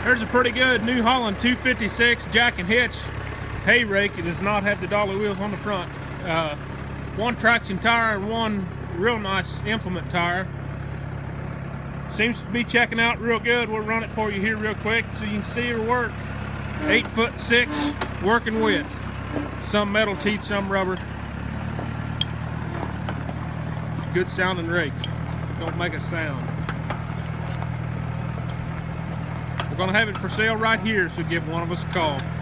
There's a pretty good New Holland 256 jack and hitch hay rake. It does not have the dolly wheels on the front. One traction tire and one real nice implement tire. Seems to be checking out real good. We'll run it for you here real quick so you can see her work. 8'6" working width. Some metal teeth, some rubber. Good sounding rake. Don't make a sound. We're gonna have it for sale right here, so give one of us a call.